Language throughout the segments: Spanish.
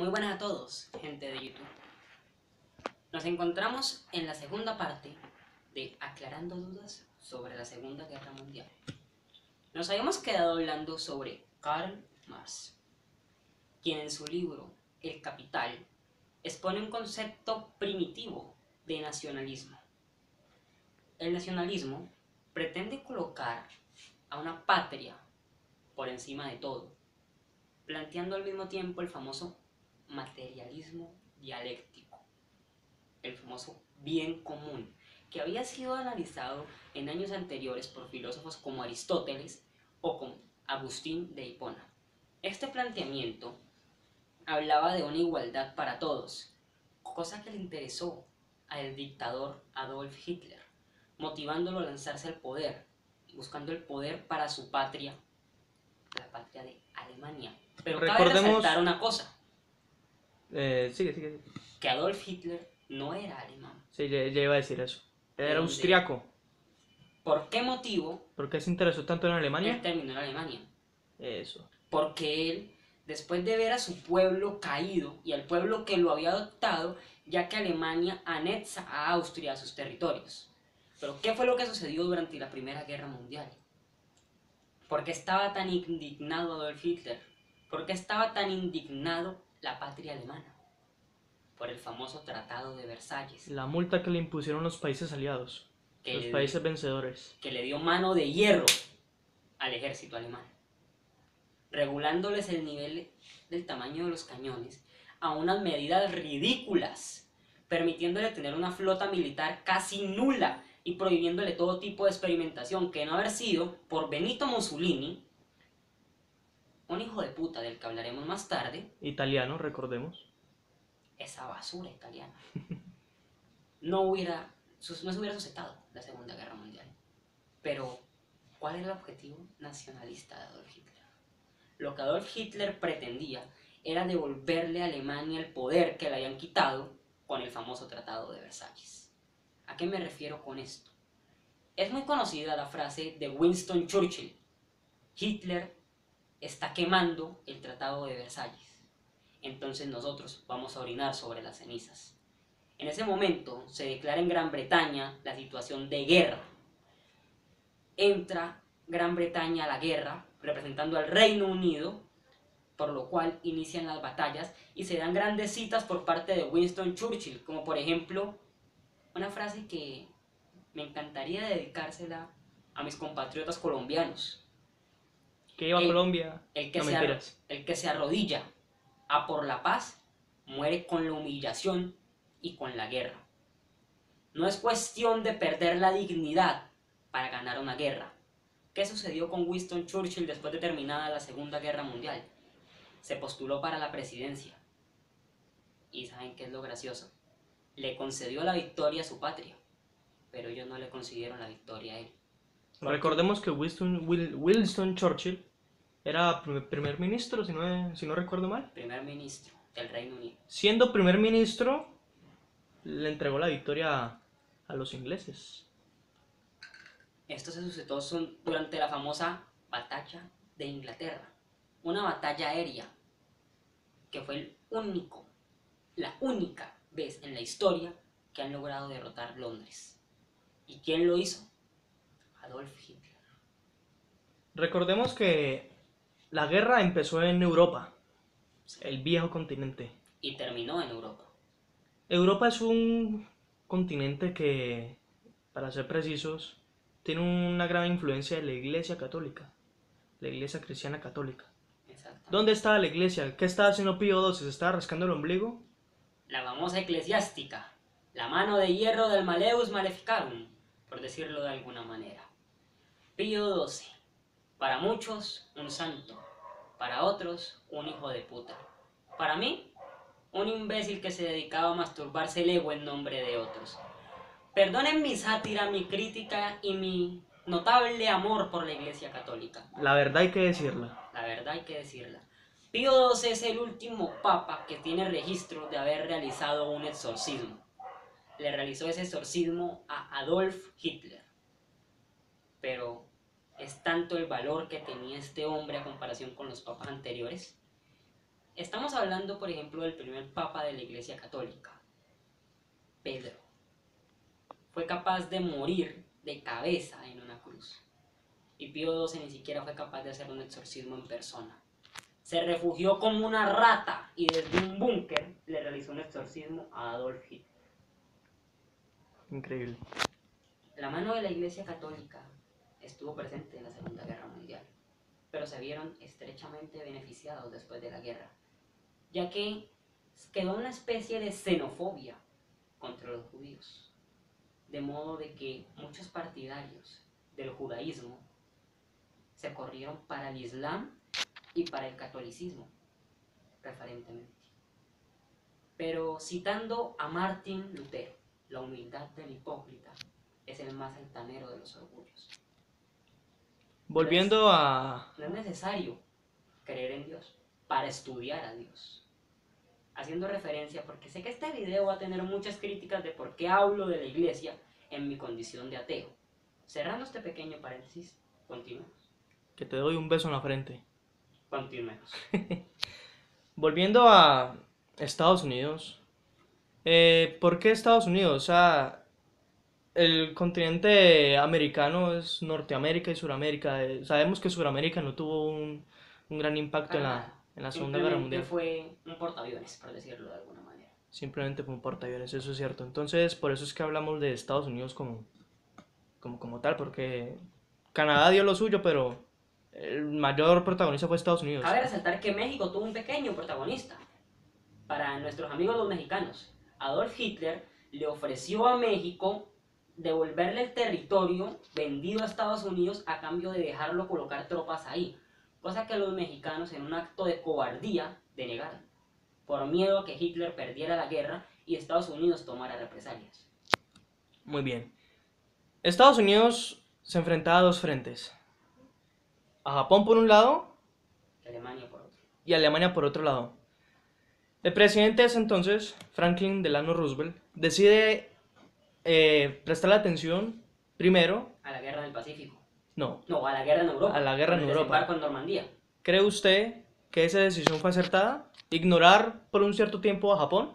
Muy buenas a todos, gente de YouTube. Nos encontramos en la segunda parte de Aclarando Dudas sobre la Segunda Guerra Mundial. Nos habíamos quedado hablando sobre Karl Marx, quien en su libro El Capital expone un concepto primitivo de nacionalismo. El nacionalismo pretende colocar a una patria por encima de todo, planteando al mismo tiempo el famoso materialismo dialéctico, el famoso bien común, que había sido analizado en años anteriores por filósofos como Aristóteles o como Agustín de Hipona. Este planteamiento hablaba de una igualdad para todos, cosa que le interesó al dictador Adolf Hitler, motivándolo a lanzarse al poder, buscando el poder para su patria, la patria de Alemania. Pero cabe resaltar una cosa, Sigue. que Adolf Hitler no era alemán. Sí, ya iba a decir eso. Era ¿De austriaco. ¿Por qué motivo ¿Por qué se interesó tanto en Alemania? él terminó en Alemania? Eso. Porque él, después de ver a su pueblo caído y al pueblo que lo había adoptado, ya que Alemania anexa a Austria a sus territorios. Pero ¿qué fue lo que sucedió durante la Primera Guerra Mundial? ¿Por qué estaba tan indignado Adolf Hitler? ¿Por qué estaba tan indignado la patria alemana? Por el famoso Tratado de Versalles, La multa que le impusieron los países aliados. Los países vencedores. que le dio mano de hierro al ejército alemán, regulándoles el nivel del tamaño de los cañones a unas medidas ridículas, permitiéndole tener una flota militar casi nula y prohibiéndole todo tipo de experimentación, que no haber sido por Benito Mussolini, un hijo de puta del que hablaremos más tarde. Italiano, recordemos. Esa basura italiana no se hubiera suscitado la Segunda Guerra Mundial. Pero, ¿cuál era el objetivo nacionalista de Adolf Hitler? Lo que Adolf Hitler pretendía era devolverle a Alemania el poder que le habían quitado con el famoso Tratado de Versalles. ¿A qué me refiero con esto? Es muy conocida la frase de Winston Churchill: Hitler está quemando el Tratado de Versalles, entonces nosotros vamos a orinar sobre las cenizas. En ese momento se declara en Gran Bretaña la situación de guerra. Entra Gran Bretaña a la guerra representando al Reino Unido, por lo cual inician las batallas y se dan grandes citas por parte de Winston Churchill, como por ejemplo una frase que me encantaría dedicársela a mis compatriotas colombianos: Que iba a Colombia. el que Mentiras. el que se arrodilla a por la paz muere con la humillación y con la guerra. No es cuestión de perder la dignidad para ganar una guerra. ¿Qué sucedió con Winston Churchill después de terminada la Segunda Guerra Mundial? Se postuló para la presidencia. ¿Y saben qué es lo gracioso? Le concedió la victoria a su patria, pero ellos no le consiguieron la victoria a él. Recordemos que Winston Churchill era primer ministro, si no recuerdo mal. Primer ministro del Reino Unido. Siendo primer ministro, le entregó la victoria a los ingleses. Esto se sucedió durante la famosa Batalla de Inglaterra, una batalla aérea que fue la única vez en la historia que han logrado derrotar Londres. ¿Y quién lo hizo? Adolf Hitler. Recordemos que la guerra empezó en Europa, el viejo continente. Y terminó en Europa. Europa es un continente que, para ser precisos, tiene una gran influencia de la Iglesia Católica, la Iglesia Cristiana Católica. ¿Dónde estaba la iglesia? ¿Qué estaba haciendo Pío XII? ¿Se estaba rascando el ombligo? La famosa eclesiástica, la mano de hierro del Maleus Maleficarum, por decirlo de alguna manera. Pío XII, para muchos un santo, para otros un hijo de puta. Para mí, un imbécil que se dedicaba a masturbarse el ego en nombre de otros. Perdonen mi sátira, mi crítica y mi notable amor por la Iglesia Católica. La verdad hay que decirla. La verdad hay que decirla. Pío XII es el último papa que tiene registro de haber realizado un exorcismo. Le realizó ese exorcismo a Adolf Hitler. Pero ¿es tanto el valor que tenía este hombre a comparación con los papas anteriores? Estamos hablando, por ejemplo, del primer papa de la Iglesia Católica, Pedro. Fue capaz de morir de cabeza en una cruz. Y Pío XII ni siquiera fue capaz de hacer un exorcismo en persona. Se refugió como una rata y desde un búnker le realizó un exorcismo a Adolf Hitler. Increíble. La mano de la Iglesia Católica estuvo presente en la Segunda Guerra Mundial, pero se vieron estrechamente beneficiados después de la guerra, ya que quedó una especie de xenofobia contra los judíos, de modo de que muchos partidarios del judaísmo se corrieron para el Islam y para el catolicismo, preferentemente. Pero citando a Martín Lutero, la humildad del hipócrita es el más altanero de los orgullos. Volviendo a... No es necesario creer en Dios para estudiar a Dios. Haciendo referencia, porque sé que este video va a tener muchas críticas de por qué hablo de la iglesia en mi condición de ateo. Cerrando este pequeño paréntesis, continuemos. Que te doy un beso en la frente. Continuemos. Volviendo a Estados Unidos. ¿Por qué Estados Unidos? O sea, el continente americano es Norteamérica y Suramérica. Sabemos que Suramérica no tuvo un gran impacto en la Segunda Guerra Mundial. Fue un portaaviones, por decirlo de alguna manera. Simplemente fue un portaaviones, eso es cierto. Entonces, por eso es que hablamos de Estados Unidos como tal, porque Canadá dio lo suyo, pero el mayor protagonista fue Estados Unidos. Cabe resaltar que México tuvo un pequeño protagonista. Para nuestros amigos los mexicanos, Adolf Hitler le ofreció a México devolverle el territorio vendido a Estados Unidos a cambio de dejarlo colocar tropas ahí, cosa que los mexicanos en un acto de cobardía denegaron, por miedo a que Hitler perdiera la guerra y Estados Unidos tomara represalias. Muy bien. Estados Unidos se enfrentaba a dos frentes. A Japón por un lado Y Alemania por otro. y Alemania por otro lado. El presidente de ese entonces, Franklin Delano Roosevelt, decide prestarle atención primero... A la guerra del Pacífico. No, a la guerra en Europa. a la guerra en con el Europa. desembarco en Normandía. ¿Cree usted que esa decisión fue acertada? ¿Ignorar por un cierto tiempo a Japón?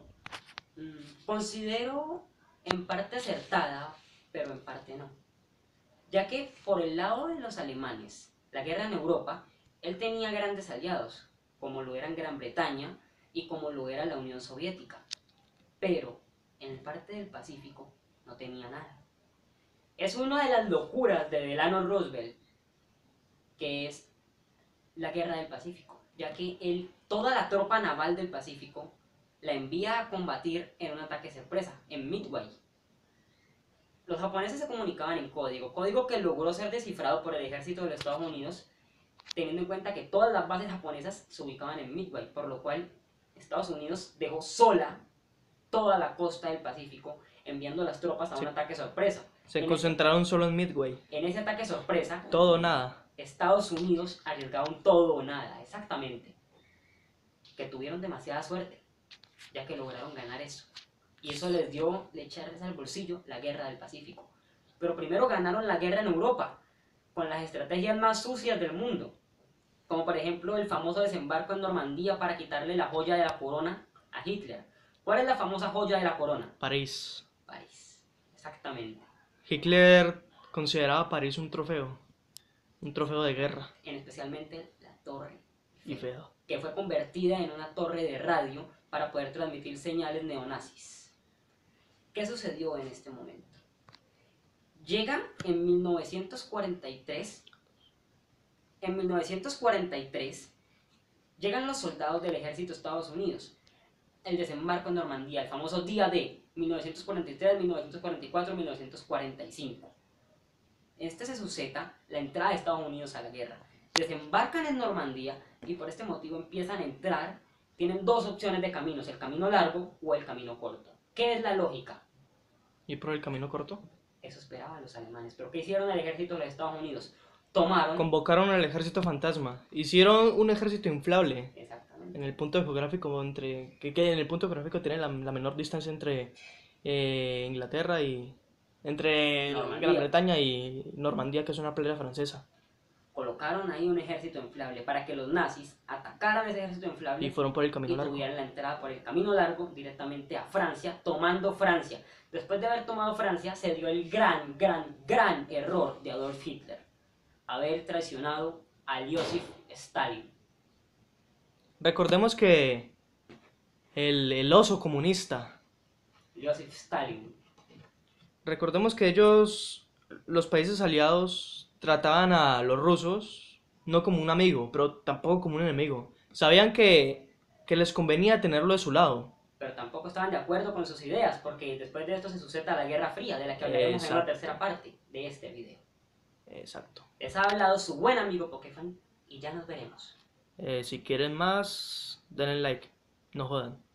Considero en parte acertada, pero en parte no. Ya que por el lado de los alemanes, la guerra en Europa, él tenía grandes aliados, como lo eran Gran Bretaña y como lo era la Unión Soviética. Pero en el parte del Pacífico no tenía nada. Es una de las locuras de Delano Roosevelt, que es la guerra del Pacífico, ya que él, toda la tropa naval del Pacífico la envía a combatir en un ataque sorpresa, en Midway. Los japoneses se comunicaban en código que logró ser descifrado por el ejército de los Estados Unidos, teniendo en cuenta que todas las bases japonesas se ubicaban en Midway, por lo cual Estados Unidos dejó sola toda la costa del Pacífico, enviando las tropas a un ataque sorpresa. Se concentraron solo en Midway. En ese ataque sorpresa, todo o nada. Estados Unidos arriesgaron todo o nada, exactamente. Que tuvieron demasiada suerte, ya que lograron ganar eso. Y eso les dio, le echarles al bolsillo la guerra del Pacífico. Pero primero ganaron la guerra en Europa, con las estrategias más sucias del mundo. Como por ejemplo el famoso desembarco en Normandía para quitarle la joya de la corona a Hitler. ¿Cuál es la famosa joya de la corona? París. París, exactamente. Hitler consideraba París un trofeo de guerra. En especialmente la Torre Eiffel, que fue convertida en una torre de radio para poder transmitir señales neonazis. ¿Qué sucedió en este momento? Llegan en 1943. En 1943 llegan los soldados del ejército de Estados Unidos. El desembarco en Normandía, el famoso día de 1943, 1944, 1945. Este se suscita la entrada de Estados Unidos a la guerra. Desembarcan en Normandía y por este motivo empiezan a entrar. Tienen dos opciones de caminos, el camino largo o el camino corto. ¿Qué es la lógica? ¿Y por el camino corto? Eso esperaban los alemanes. ¿Pero qué hicieron el ejército de los Estados Unidos? Convocaron al ejército fantasma. Hicieron un ejército inflable. Exactamente. En el punto geográfico que en el punto geográfico tiene la menor distancia entre Inglaterra y... entre Normandía. Gran Bretaña y Normandía, que es una playa francesa. colocaron ahí un ejército inflable para que los nazis atacaran ese ejército inflable Y fueron por el camino y largo. tuvieran la entrada por el camino largo directamente a Francia, tomando Francia. Después de haber tomado Francia, se dio el gran error de Adolf Hitler, haber traicionado a Joseph Stalin. Recordemos que el oso comunista, Joseph Stalin. recordemos que ellos, los países aliados, trataban a los rusos no como un amigo, pero tampoco como un enemigo. Sabían que les convenía tenerlo de su lado. Pero tampoco estaban de acuerdo con sus ideas, porque después de esto se suscita la Guerra Fría, de la que hablaremos en la tercera parte de este video. Exacto. Les ha hablado su buen amigo Pokefan y ya nos veremos. Si quieren más, denle like, no jodan.